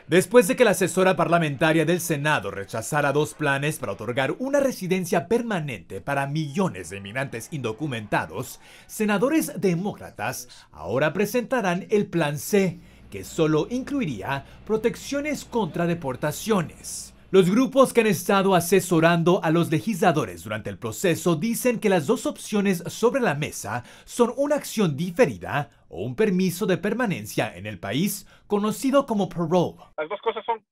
Después de que la asesora parlamentaria del Senado rechazara dos planes para otorgar una residencia permanente para millones de inmigrantes indocumentados, senadores demócratas ahora presentarán el Plan C, que solo incluiría protecciones contra deportaciones. Los grupos que han estado asesorando a los legisladores durante el proceso dicen que las dos opciones sobre la mesa son una acción diferida o un permiso de permanencia en el país conocido como parole. Las dos cosas son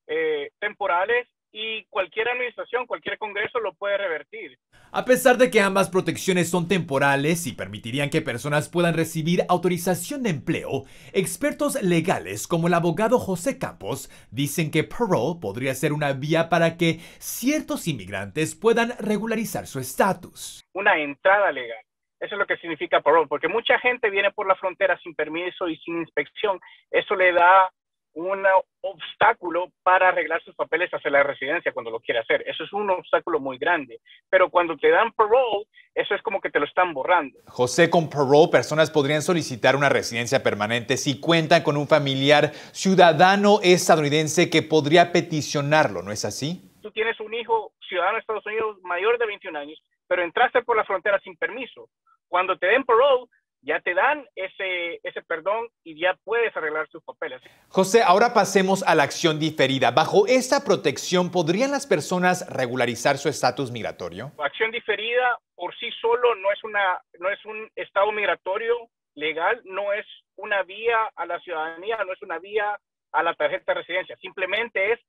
temporales y cualquier administración, cualquier congreso lo puede revertir. A pesar de que ambas protecciones son temporales y permitirían que personas puedan recibir autorización de empleo, expertos legales como el abogado José Campos dicen que parole podría ser una vía para que ciertos inmigrantes puedan regularizar su estatus. Una entrada legal. Eso es lo que significa parole, porque mucha gente viene por la frontera sin permiso y sin inspección. Eso le da un obstáculo para arreglar sus papeles hacia la residencia cuando lo quiere hacer. Eso es un obstáculo muy grande. Pero cuando te dan parole, eso es como que te lo están borrando. José, con parole, personas podrían solicitar una residencia permanente si cuentan con un familiar ciudadano estadounidense que podría peticionarlo, ¿no es así? Tú tienes un hijo ciudadano de Estados Unidos mayor de 21 años, pero entraste por la frontera sin permiso. Cuando te den parole, ya te dan ese perdón y ya puedes arreglar sus papeles. José, ahora pasemos a la acción diferida. Bajo esta protección, ¿podrían las personas regularizar su estatus migratorio? Acción diferida por sí solo no es un estado migratorio legal, no es una vía a la ciudadanía, no es una vía a la tarjeta de residencia. Simplemente es: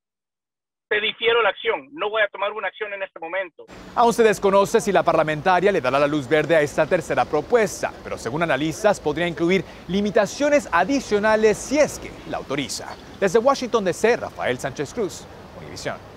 te difiero la acción, no voy a tomar una acción en este momento. Aún se desconoce si la parlamentaria le dará la luz verde a esta tercera propuesta, pero según analistas podría incluir limitaciones adicionales si es que la autoriza. Desde Washington DC, Rafael Sánchez Cruz, Univisión.